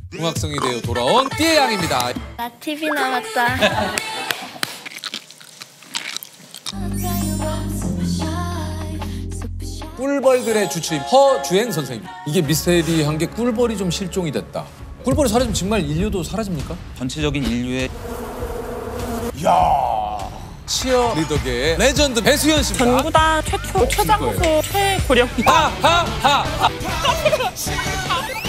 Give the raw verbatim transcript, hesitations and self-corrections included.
중학생이 되어 돌아온 띠의 양입니다. 나 티비 나왔다. 꿀벌들의 주치의 허주행 선생님. 이게 미스테리한 게 꿀벌이 좀 실종이 됐다. 꿀벌이 사라지면 정말 인류도 사라집니까? 전체적인 인류의 이야. 치어리더계의 레전드 배수연 씨입니다. 전구단 최초 최장수 최고령. 하하하.